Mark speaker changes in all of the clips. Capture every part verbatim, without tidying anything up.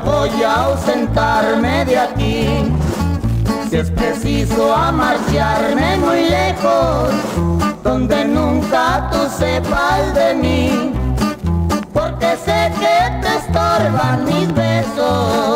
Speaker 1: voy a ausentarme de aquí. Si es preciso a marcharme muy lejos, donde nunca tú sepas de mí, porque sé que te estorban mis besos.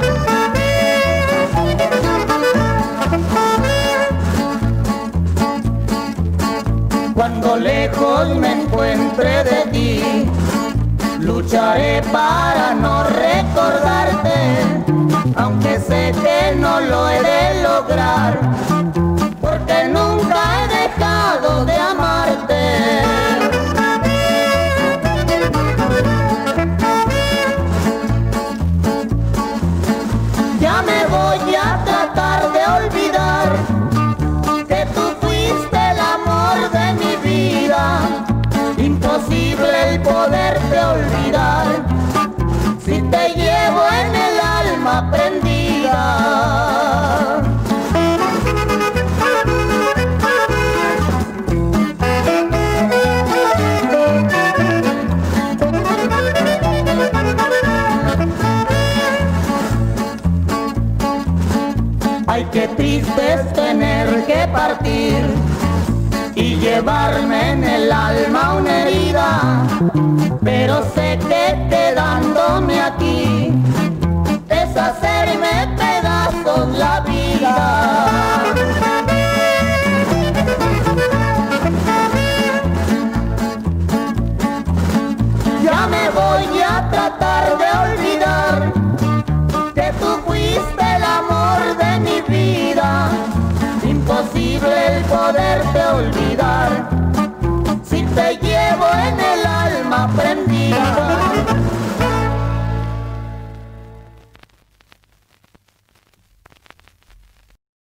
Speaker 1: Cuando lejos me encuentre de ti, lucharé para no recordarte, aunque sé que no lo he de lograr, porque nunca he dejado de amarte. Ya me voy a tratar de olvidar que tú fuiste el amor de mi vida. Imposible el poderte olvidar si te llevo en el alma prendida. Ay, qué triste es tener que partir y llevarme en el alma una herida, pero sé que quedándome aquí es hacerme pedazos la vida. Ya me voy a tratar de olvidar que tú fuiste el amor de mi vida. Imposible el poderte olvidar,